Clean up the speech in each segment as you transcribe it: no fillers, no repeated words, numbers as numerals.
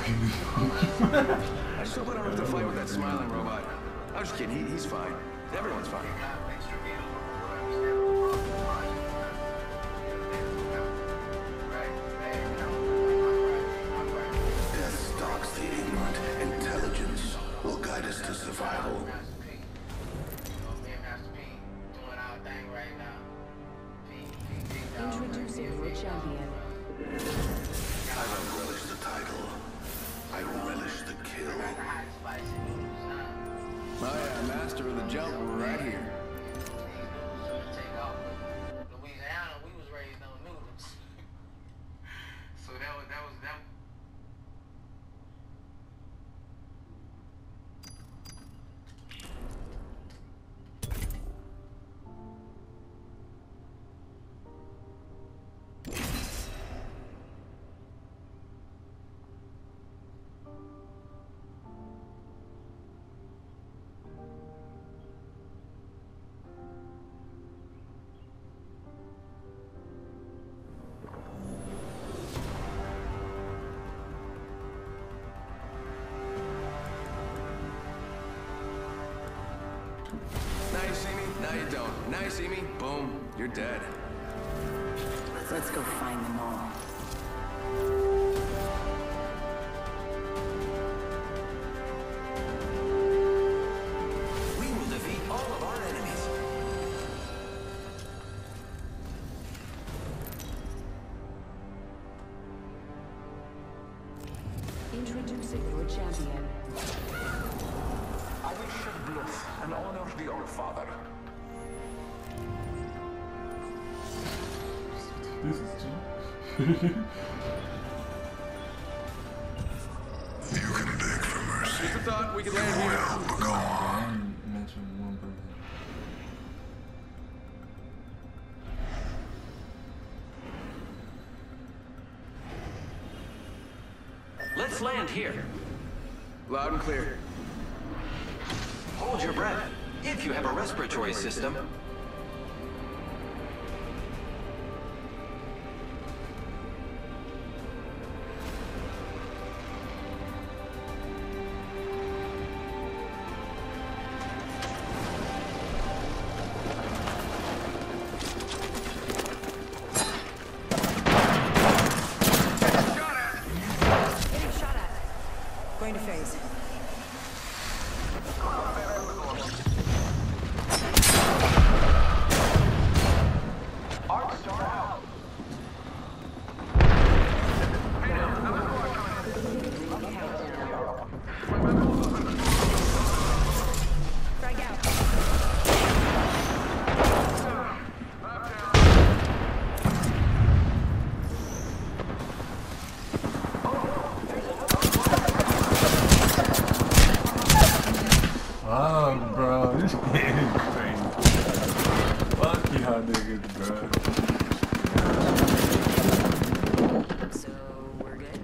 I just hope I don't have to fight with that smiling robot. I'm just kidding. He's fine. Everyone's fine. Death stalks the ignorant. Intelligence will guide us to survival. Introducing your champion. I don't relish the title. I relish the kill. Oh yeah, master of the jump, we're right here. Louisiana, we was raised on noodles. So that was Now you see me, now you don't. Now you see me, boom, you're dead. Let's go find them all. We will defeat all of our enemies. Introducing your champion. I will shed blood and honor the All-Father. This is cheap. You can beg for mercy. Just a thought, we could land here. I didn't mention one person. Let's land here. Loud and clear. Hold your breath. If you have a respiratory system, Getting shot at. Going to phase. Frag out. Oh, bro, this game is crazy. Fuck y'all niggas, bro. So we're good.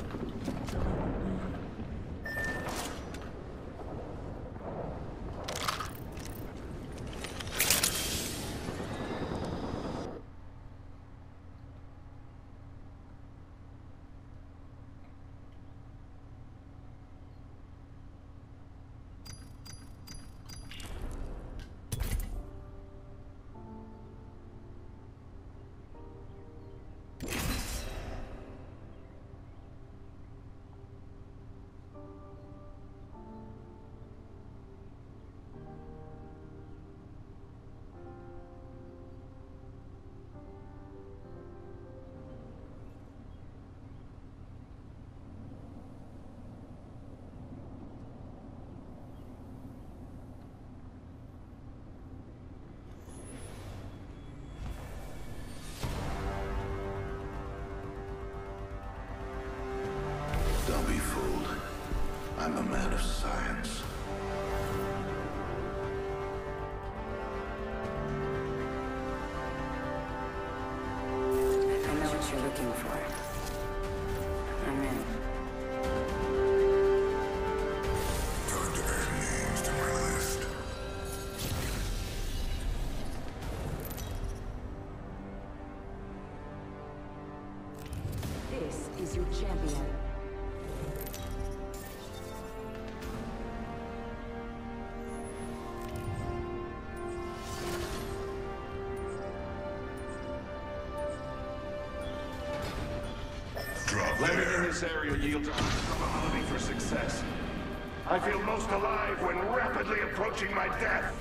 Don't be fooled. I'm a man of science. I know what you're looking for. I'm in. Time to add names to my list. This is your champion. this area yields a probability for success. I feel most alive when rapidly approaching my death.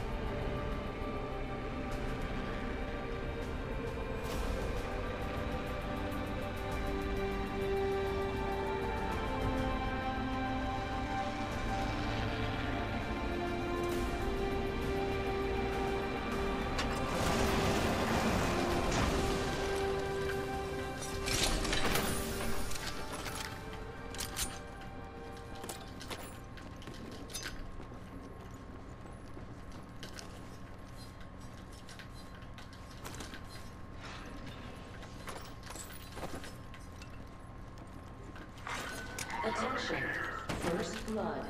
Attention. First blood.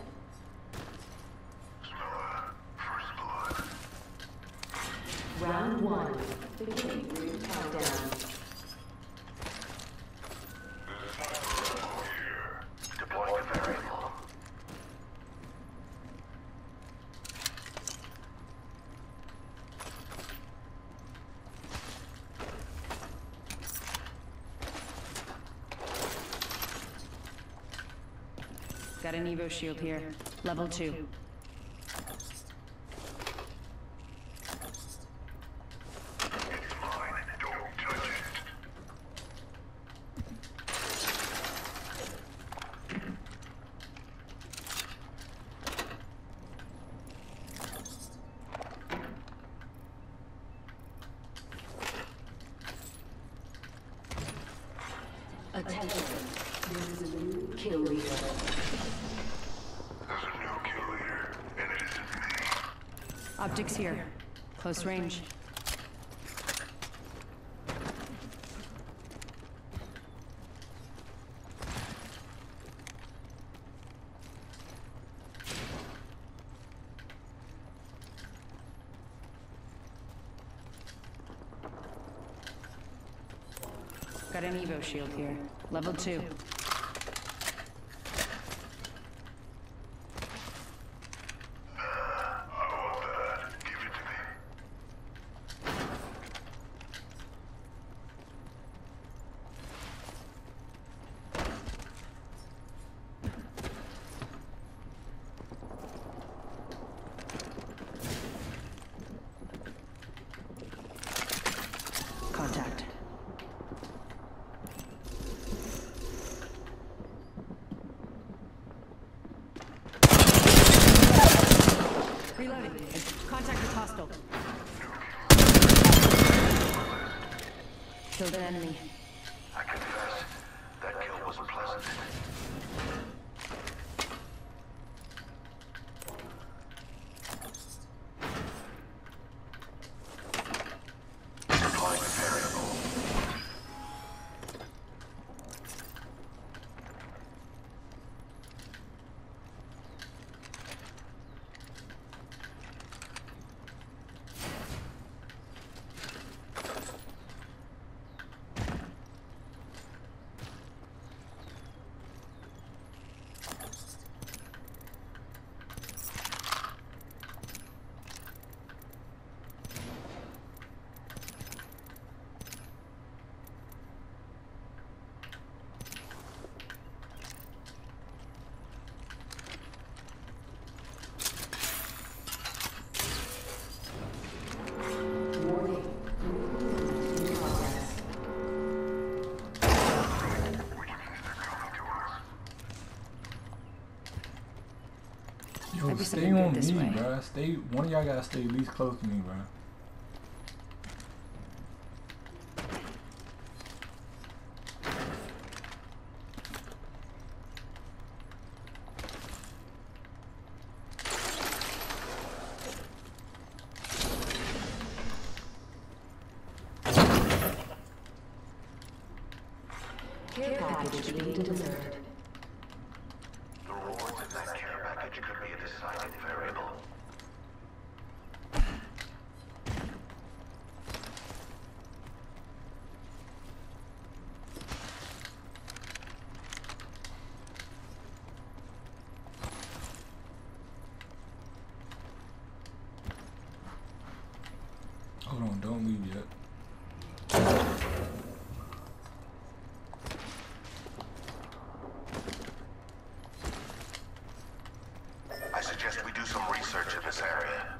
Round 1. Beginning ring countdown. Deploying a variable. Got an Evo shield here. Level 2. Attention. There is a new kill leader. Optics here. Close range. Got an Evo shield here. Level 2. Contact. Reloading. Contact with hostile. Killed an enemy. I confess, that kill was pleasant. Deploying a variable. Warning. In progress. Yo, Maybe stay something good on this me, way. bro. Stay. One of y'all gotta stay at least close to me, bro. Care package being delivered. The rewards in that care package could be a deciding variable. Hold on, don't leave yet. do some research in this area.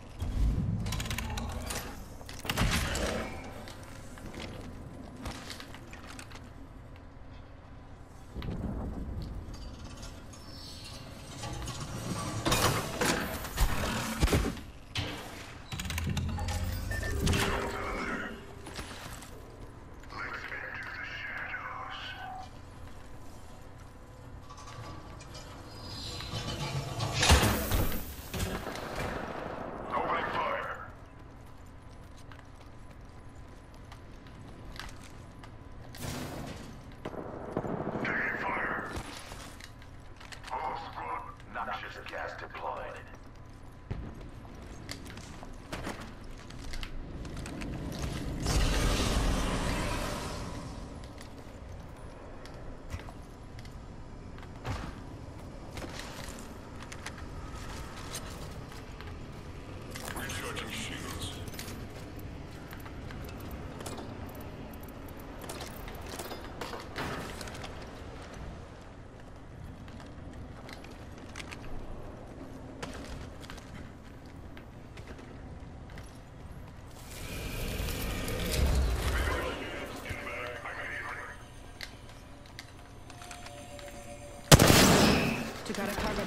Gas deployed. Recharging shields. You got a target.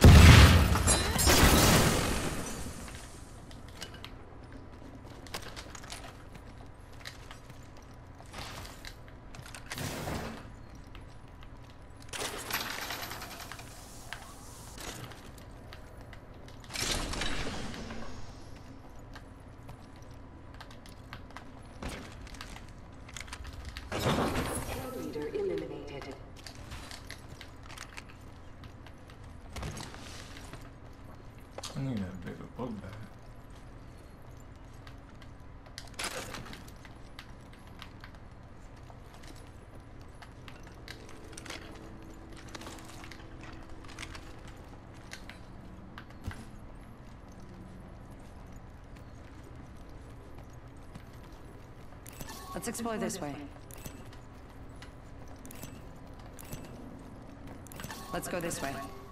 Kill leader eliminated. I need that bigger book bag. Let's explore this way. Let's go this way.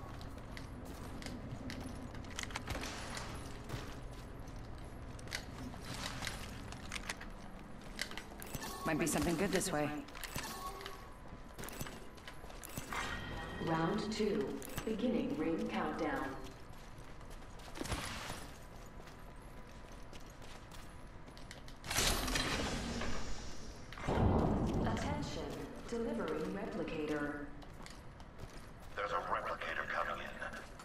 Might be something good this way. Round 2. Beginning ring countdown. Attention. Delivering replicator. There's a replicator coming in.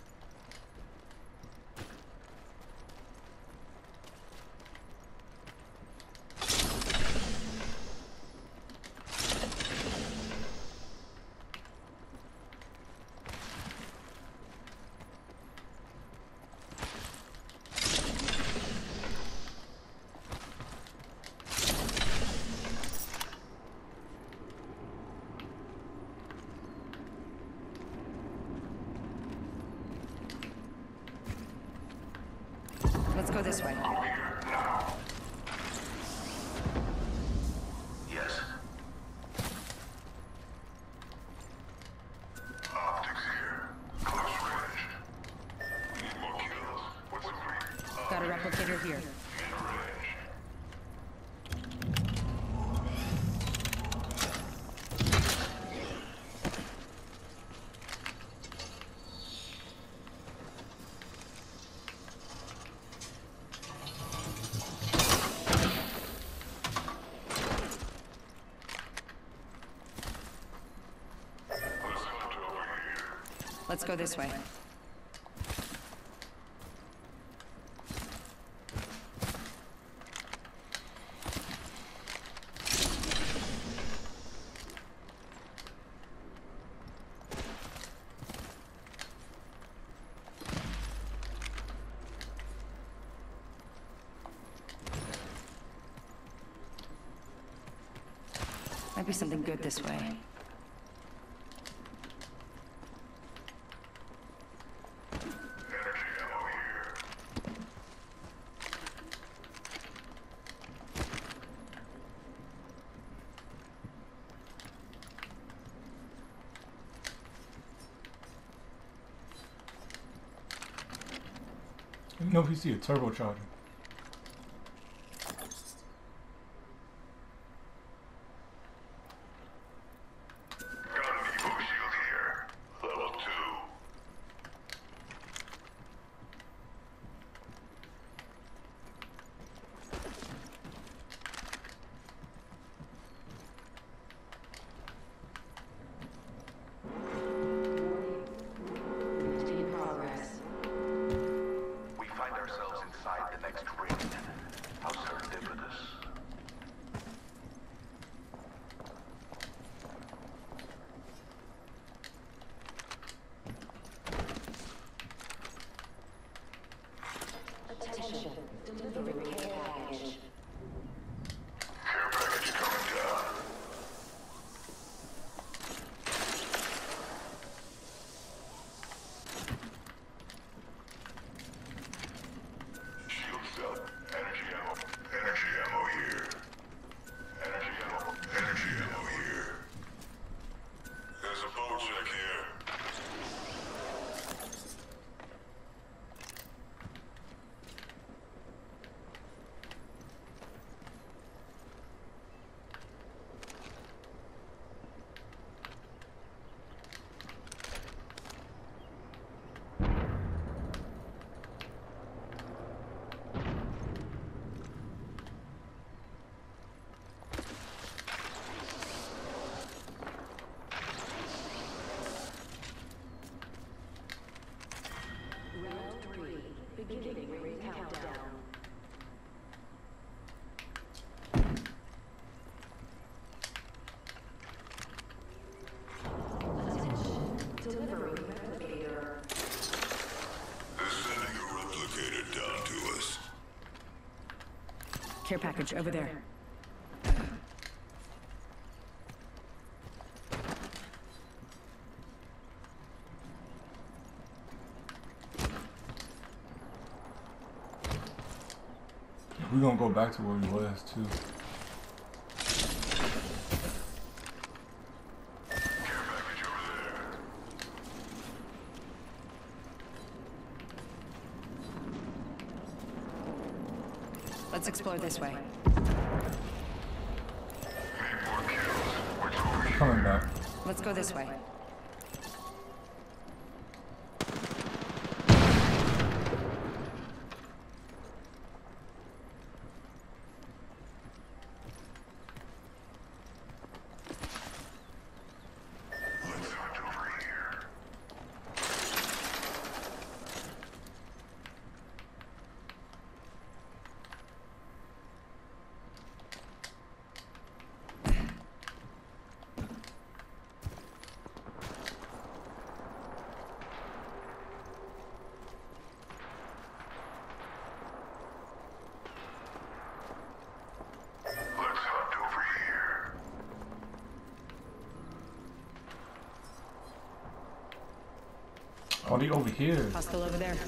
Let's go this way. Yes. Optics here. Close range. Need more kills. What's the rate? Got a replicator here. Mid-range. Let's go this way. Might be something good this way. Let me know if you see a turbocharger. Beginning ring countdown. Attention, delivering replicator. They're sending a replicator down to us. Care package over there. We're gonna go back to where we was too. Let's explore this way. Coming back. Let's go this way. Oh, they over here. Hostile over there.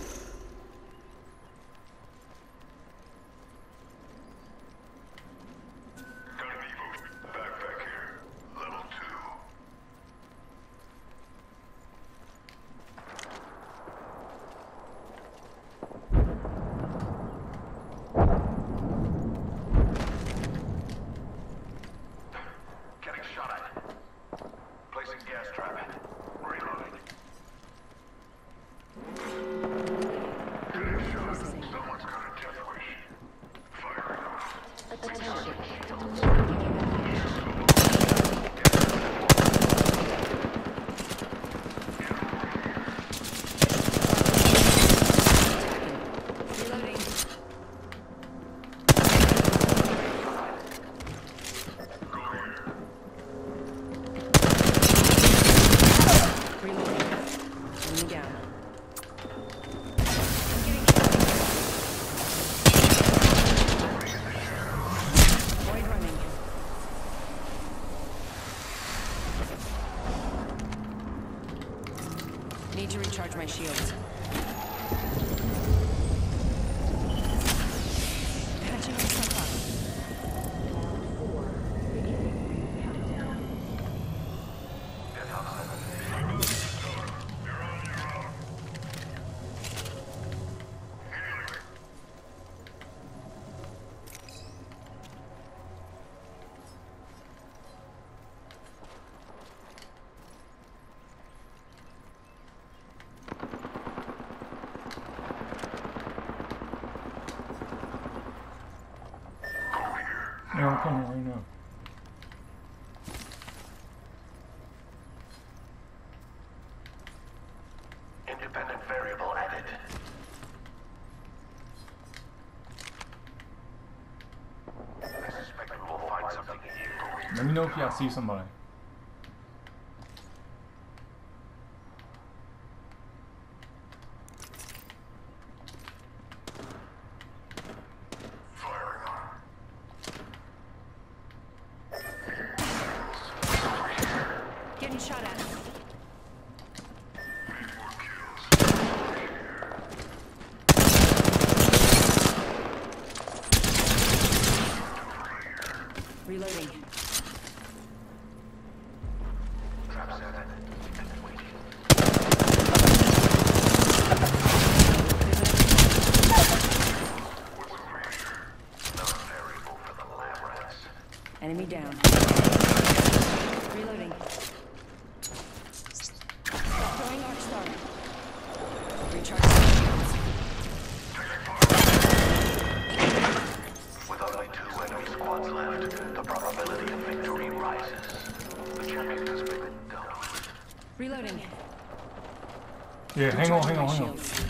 Need to recharge my shields. Patching myself up. coming right now. Independent variable added. I suspect we will find something here. Let me know if y'all see somebody. Getting shot at. Reloading. Enemy down. Reloading. Throwing Arc Star. Recharging shields. With only 2 enemy squads left, the probability of victory rises. The champion has been dealt. Reloading. Yeah, hang on, hang on, hang on. Shields.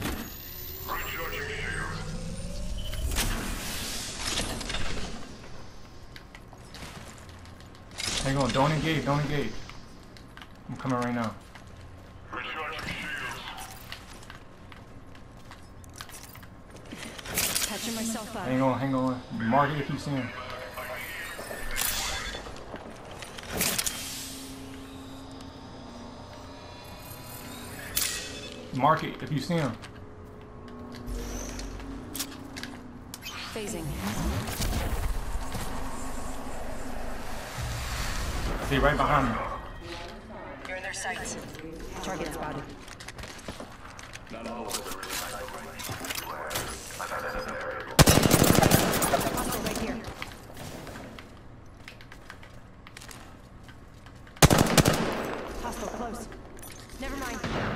Hang on, don't engage, don't engage. I'm coming right now. Patching myself up. Hang on, hang on. Mark it if you see him. Mark it if you see him. Phasing. See, right behind me. You're in their sights. Target spotted. Hostile right here. Hostile close. Never mind.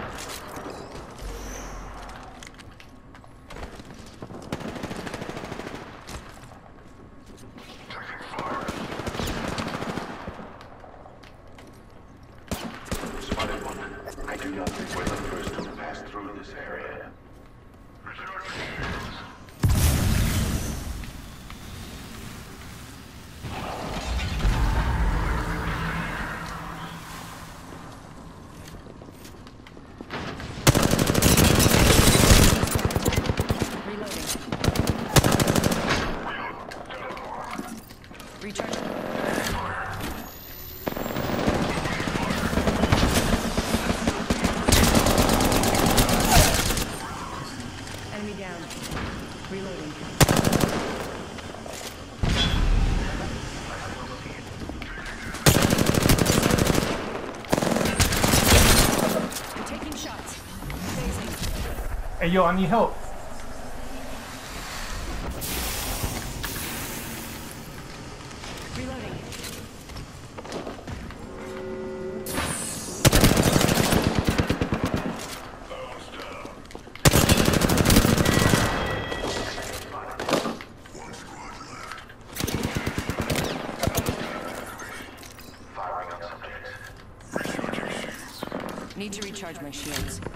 Spotted one. I do not think we're the first to pass through this area. Reloading. Recharging. Enemy down. Reloading. I'm taking shots. Phasing. Hey, yo, I need help. Reloading. Firing on subjects. Need to recharge my shields.